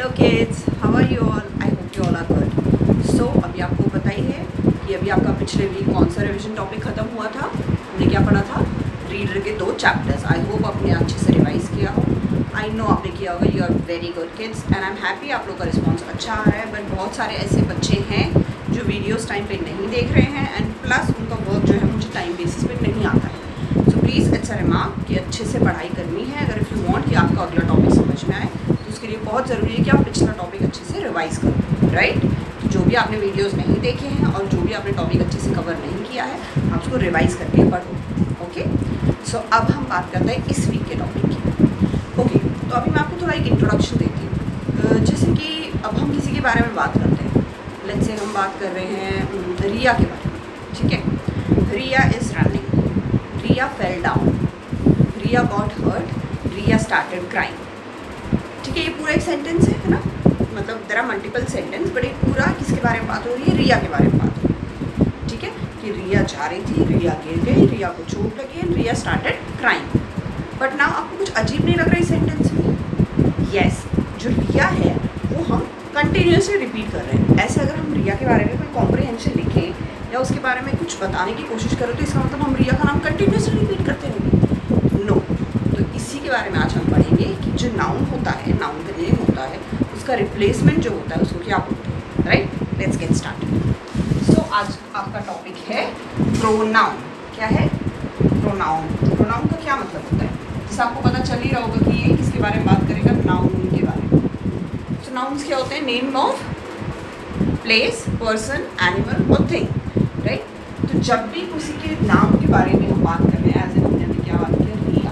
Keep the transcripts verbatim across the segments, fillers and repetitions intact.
Hello kids, how are you all? I hope you all are good. So अभी आपको पता ही है कि अभी आपका पिछले वीक कौन सा रिवीजन टॉपिक ख़त्म हुआ था। हमने क्या पढ़ा था? रीडर के दो चैप्टर्स। आई होप आपने अच्छे से रिवाइज किया हो। आई नो आपने किया होगा। You are very good kids and I am happy आप लोग का रिस्पॉन्स अच्छा आ रहा है। बट बहुत सारे ऐसे बच्चे हैं जो वीडियोज़ टाइम पर नहीं देख रहे हैं एंड प्लस उनका वर्क जो है मुझे टाइम बेसिस पे नहीं आता है। So please it's a remark कि अच्छे से पढ़ाई करनी है। अगर इफ़ यू वांट कि आपका अगला टॉपिक समझ में आए तो उसके लिए बहुत ज़रूरी है कि आप पिछला टॉपिक अच्छे से रिवाइज़ करो, राइट? तो जो भी आपने वीडियोस नहीं देखे हैं और जो भी आपने टॉपिक अच्छे से कवर नहीं किया है, आप उसको रिवाइज़ करके पढ़ो। ओके, सो अब हम बात करते हैं इस वीक के टॉपिक की। ओके, तो अभी मैं आपको थोड़ा एक इंट्रोडक्शन देती हूँ। जैसे कि अब हम किसी के बारे में बात करते हैं। लेट्स से हम बात कर रहे हैं रिया के बारे में, ठीक है? Riya is running, Riya fell down, Riya got hurt, Riya started crying. ठीक है, ये पूरा एक सेंटेंस है ना, मतलब there are multiple sentence but एक पूरा किसके बारे में बात हो रही है? रिया के बारे में बात हो रही है। ठीक है, कि रिया जा रही थी, रिया गिर गई, रिया को चोट लगी and Riya started crying. But now आपको कुछ अजीब नहीं लग रहा है इस सेंटेंस में? यस, जो रिया है वो हम कंटिन्यूसली रिपीट कर रहे हैं। ऐसे अगर हम रिया के बारे में कोई कॉम्प्रिहेंशन लिखें या उसके बारे में कुछ बताने की कोशिश करें तो इसका मतलब हम रिया का नाम कंटिन्यूसली रिपीट करते रहेंगे? नो। तो इसी के बारे में आज हम पढ़ेंगे कि जो नाउन होता है, नाउन का नेम होता है, उसका रिप्लेसमेंट जो होता है उसको क्या बोलते हैं, right? Let's get started. So आज आपका टॉपिक है प्रोनाउन। क्या है? प्रोनाउन। प्रोनाउन का क्या मतलब होता है? जैसे आपको पता चल ही रहा होगा कि ये किसके बारे में बात करेगा? नाउन के बारे में। तो नाउन्स क्या होते हैं? Name of place, person, animal और थिंग, राइट? तो जब भी किसी के नाम के बारे में हम बात कर रहे हैं, एज ए हमने अभी क्या बात किया? रिया।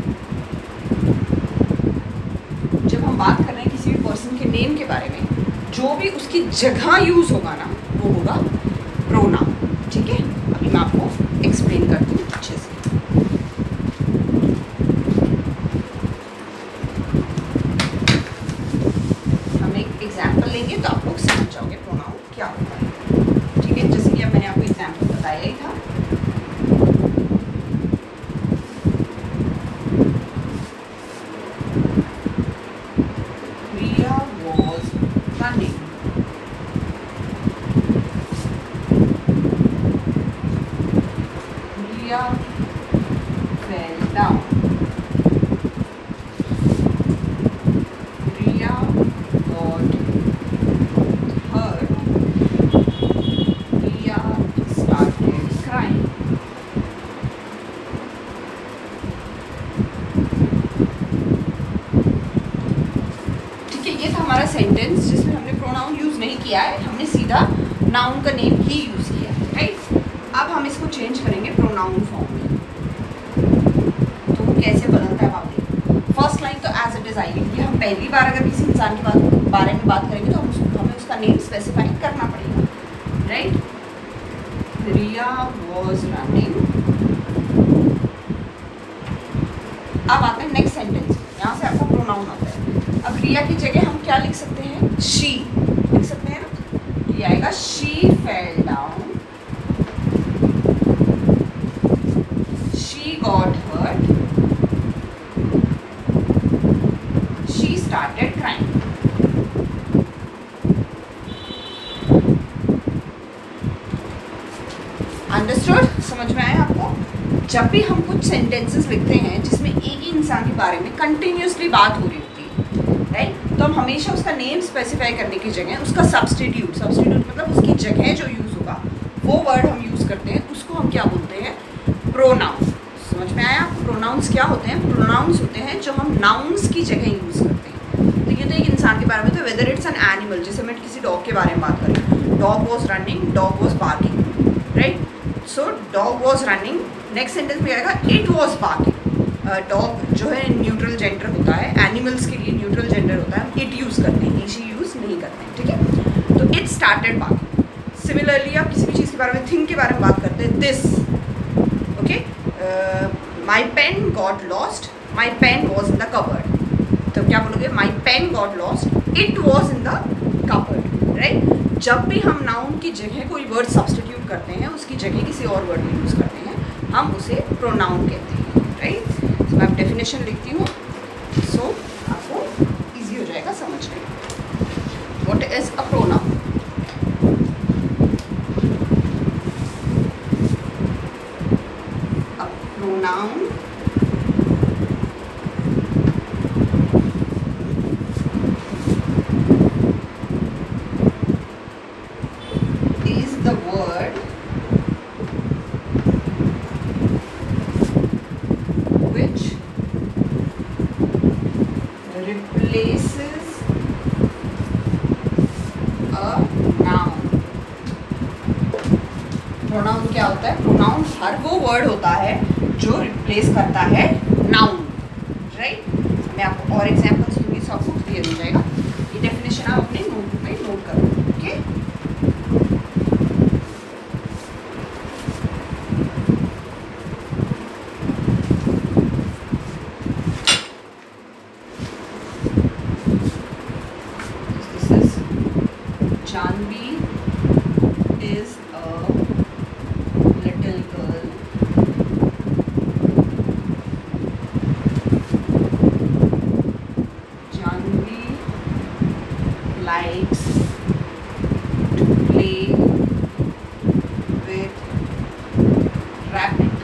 जब हम बात कर रहे हैं किसी भी पर्सन के नेम के बारे में, जो भी उसकी जगह यूज होगा ना, वो होगा प्रोनाउन। ठीक है, अभी मैं आपको एक्सप्लेन करती हूँ अच्छे से। हम एक एग्जाम्पल लेंगे तो आप लोग समझ जाओगे प्रोनाउन क्या होता है। ठीक है, जैसे कि अब मैंने आपको एग्जाम्पल बताया ही था। रिया was running. Riya fell down. Riya got hurt. Riya started crying. ठीक है, ये था हमारा सेंटेंस जिसमें हमने प्रोनाउन यूज नहीं किया है, हमने सीधा नाउन का नेम ही यूज किया है, राइट? अब हम इसको चेंज करेंगे प्रोनाउन फॉर्म में। तो वो कैसे बदलता है आप देखिए। फर्स्ट लाइन तो एज इट इज आएगी कि हम पहली बार अगर किसी इंसान के बात बारे में बात करेंगे तो हम उसको हमें उसका नेम स्पेसिफाई करना पड़ेगा, राइट? Riya was running. अब आता है नेक्स्ट सेंटेंस, यहाँ से आपका प्रोनाउन आता है। अब रिया की जगह हम क्या लिख सकते हैं? शी लिख सकते हैं ना, ये आएगा she fell down, she got hurt, she started crying. Understood? समझ में आया आपको? जब भी हम कुछ सेंटेंसेस लिखते हैं जिसमें एक ही इंसान के बारे में कंटिन्यूसली बात हो रही होती है, राइट? तो हम हमेशा उसका नेम स्पेसिफाई करने की जगह उसका सब्स्टिट्यूट, सब्स्टिट्यूट मतलब उसकी जगह जो यूज़ होगा वो वर्ड हम यूज़ करते हैं, उसको हम क्या बोलते हैं? प्रोनाउन। समझ में आया? प्रोनाउंस क्या होते हैं? प्रोनाउंस होते हैं जो हम नाउन्स की जगह यूज़ करते हैं। तो ये तो एक इंसान के बारे में था। वेदर इट्स एन एनिमल, जैसे मैं किसी डॉग के बारे में बात करूँ, dog was running, dog was barking, right? So dog was running, next sentence में आएगा इट वॉज बार्किंग। डॉग जो है न्यूट्रल जेंडर होता है, एनिमल्स के लिए न्यूट्रल जेंडर होता है, हम इट यूज़ करते हैं, शी यूज़ नहीं करते हैं, ठीक है? तो इट स्टार्टेड बार्किंग। सिमिलरली आप किसी भी चीज़ के बारे में, थिंग के बारे में बात करते हैं, this, okay, my pen got lost, my pen was in the cupboard. तो क्या बोलोगे? My pen got lost, it was in the cupboard, right? जब भी हम नाउन की जगह कोई वर्ड सब्स्टिट्यूट करते हैं, उसकी जगह किसी और वर्ड में यूज़ करते हैं, हम उसे प्रोनाउन कहते हैं, राइट? तो मैं डेफिनेशन लिखती हूँ, सो आपको इजी हो जाएगा समझ में। pronoun is the word which replaces a noun. Pronoun क्या होता है? प्रोनाउन हर वो वर्ड होता है जो रिप्लेस करता है नाउन, राइट? मैं आपको और एग्जांपल्स दूंगी, सब आपको क्लियर हो जाएगा. ये डेफिनेशन आप अपने नोटबुक में नोट करो. Okay, Janvi is a little girl. Janvi likes to play with rabbit.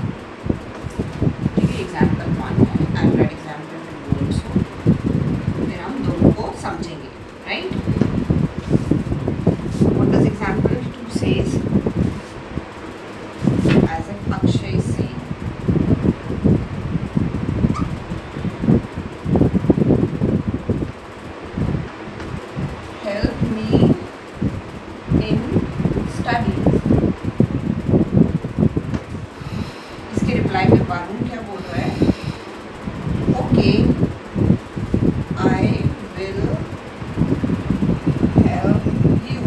ठीक है, एग्जाम्पल वन है. I write example two also. फिर हम दोनों को समझेंगे, right? What does example two says? As if Akshay is saying, help me in studies. इसके reply में वरुण क्या बोल रहा है? Okay, I will help you.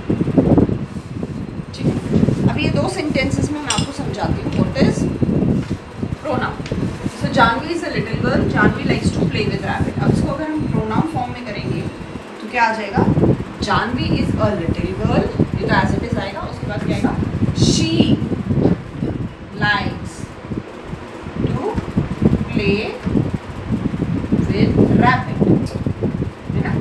ठीक है, अब ये दो सेंटेंसेस में मैं आपको समझाती हूँ. What is pronoun? So Janvi is a little girl, Janvi likes to play with rabbit. अब इसको अगर हम प्रोनाउन फॉर्म में करेंगे तो क्या आ जाएगा? Janvi is a little girl, ये तो एज इट इज आएगा. उसके बाद क्या आएगा? She likes to play with rabbit, है ना?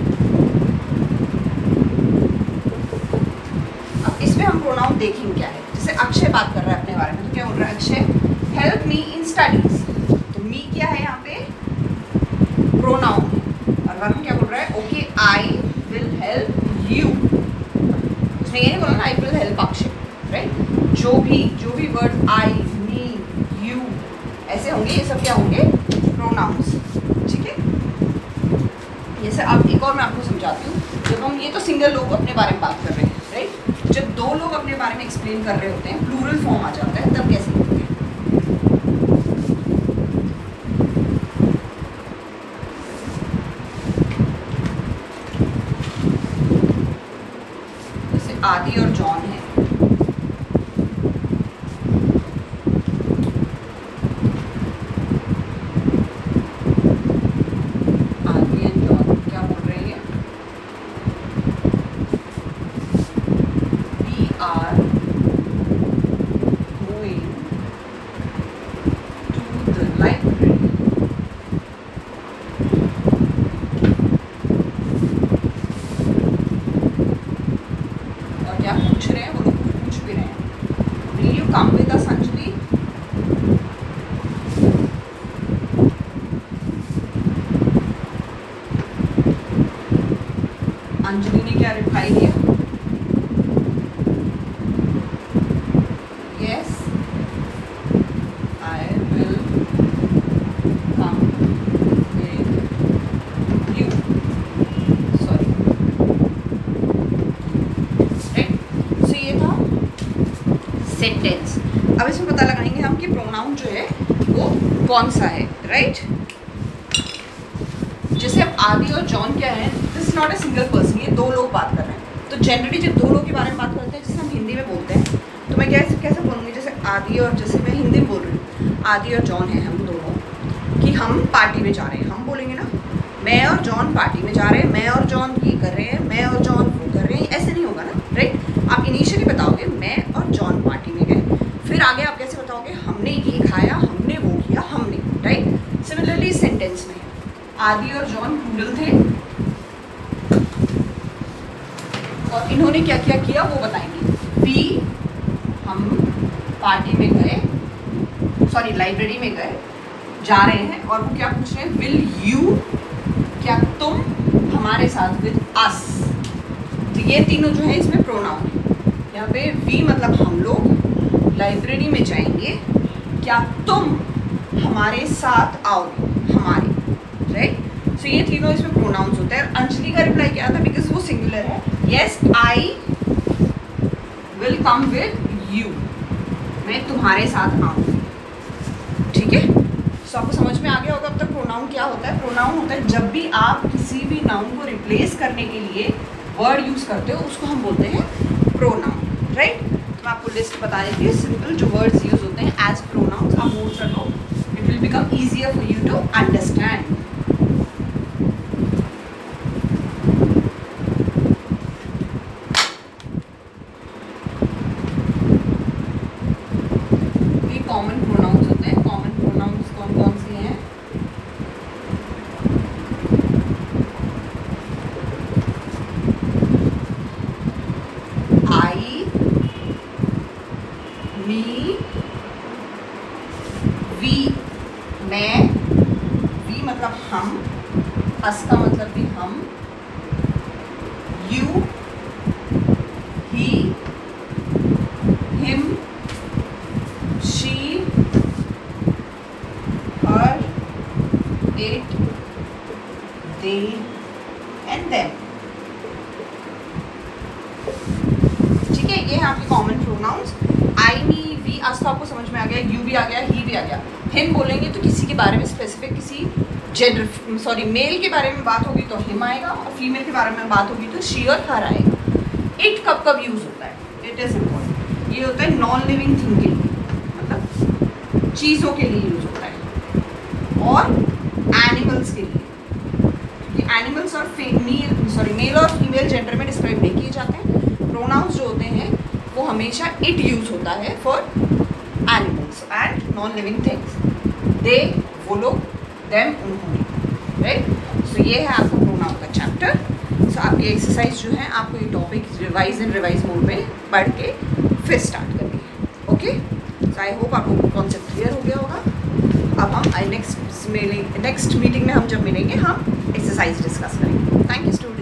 अब इसमें हम प्रोनाउन देखेंगे क्या है. जैसे अक्षय बात कर रहा है अपने बारे में, तो क्या बोल रहा है? Akshay help me in studies. तो मी क्या है यहाँ पे? प्रोनाउन है. और वरुण क्या बोल रहा है? Okay, I will help you. उसने ये नहीं बोला ना I will help Akshay, right? जो भी जो भी वर्ड आई, मी, यू ऐसे होंगे, ये सब क्या होंगे? प्रोनाउंस. ठीक है, जैसे अब एक और मैं आपको समझाती हूँ. जब हम, ये तो सिंगल लोग अपने बारे में बात कर रहे हैं, राइट? जब दो लोग अपने बारे में एक्सप्लेन कर रहे होते हैं, प्लूरल फॉर्म आ जाता है, तब कैसे होते हैं? जैसे आदि और जॉन है. आदि एंड जॉन क्या बोल रहे हैं? We are going to the library. और क्या पूछ रहे हैं वो लोग? पूछ भी रहे हैं, Will you come with us, Anjali? Anjali ने क्या रिप्लाई दिया? Yes, I will come with you. Sorry, right? So ये था सेंटेंस. अब इसमें पता लगाएंगे हम कि प्रोनाउन जो है वो कौन सा है, राइट? जैसे अब आदि और जॉन क्या है? This is not a single person, ये दो लोग बात कर रहे हैं. तो जनरली जब दो लोग के बारे में बात करते हैं, जैसे हम हिंदी में बोलते हैं, तो मैं कैसे कैसे बोलूँगी? जैसे आदि और, जैसे मैं हिंदी में बोल रही हूँ, आदि और जॉन है हम दोनों, कि हम पार्टी में जा रहे हैं. हम बोलेंगे ना, मैं और जॉन पार्टी में जा रहे हैं, मैं और जॉन ये कर रहे हैं, मैं और जॉन वो कर रहे हैं. ऐसे नहीं होगा ना, राइट? आप इनिशियली बताओगे मैं और जॉन पार्टी में गए, फिर आगे आप कैसे बताओगे? हमने ये खाया, हमने वो किया, हमने, राइट? सिमिलरली सेंटेंस में आदि और जॉन प्लूरल थे, और इन्होंने क्या क्या किया वो बताएंगे. वी, हम पार्टी में गए, सॉरी लाइब्रेरी में गए, जा रहे हैं और वो क्या पूछ रहे हैं, विल यू, क्या तुम हमारे साथ, विद अस। तो ये तीनों जो है इसमें प्रोनाउन है। यहाँ पे वी मतलब हम लोग लाइब्रेरी में जाएंगे, क्या तुम हमारे साथ आओगे, हमारे, राइट। सो ये तीनों इसमें प्रोनाउंस होते हैं। अंजलि का रिप्लाई क्या था, बिकॉज वो सिंगुलर है, yes I will come with you, मैं तुम्हारे साथ आऊँगी, ठीक है। सो आपको समझ में आ गया होगा अब तक प्रोनाउन क्या होता है। प्रोनाउन होता है जब भी आप किसी भी नाउन को रिप्लेस करने के लिए वर्ड यूज़ करते हो, उसको हम बोलते हैं प्रोनाउन, राइट। तो मैं आपको लिस्ट बता देती हूँ, सिंपल जो वर्ड्स यूज होते हैं एज प्रोनाउंस, आप नोट कर लो, it will become easier for you to understand. ये कॉमन प्रोनाउंस होते हैं। कॉमन प्रोनाउंस कौन कौन से हैं, आई, मी, वी, मैं, वी मतलब हम, अस का मतलब भी हम, you, he, him, she, her, it, they and them, ठीक है। ये है आपके common pronouns. I, me, we, us तो आपको समझ में आ गया, यू भी आ गया, ही भी आ गया। हिम बोलेंगे तो किसी के बारे में स्पेसिफिक, किसी जेंडर, सॉरी मेल के बारे में बात होगी तो हिम आएगा, और फीमेल के बारे में बात होगी तो शी और हर आएगा। इट कब कब यूज होता है, इट इज इम्पोर्टेंट। ये होता है नॉन लिविंग थिंग के लिए, मतलब चीज़ों के लिए यूज होता है, और एनिमल्स के लिए, क्योंकि एनिमल्स और मेल सॉरी मेल और फीमेल जेंडर में डिस्क्राइब नहीं किए जाते हैं। प्रोनाउंस जो होते हैं वो हमेशा इट यूज होता है for animals and non living things, they वो लोग, देम उन्होंने, राइट। सो ये है आपका प्रोनाउन का चैप्टर। सो आपकी एक्सरसाइज जो है आपको ये topic revise and revise mode में पढ़ के फिर स्टार्ट करनी है, ओके। सो आई होप आपको कॉन्सेप्ट क्लियर हो गया होगा। अब हम नेक्स्ट नेक्स्ट मीटिंग में हम जब मिलेंगे हम एक्सरसाइज डिस्कस करेंगे। Thank you student.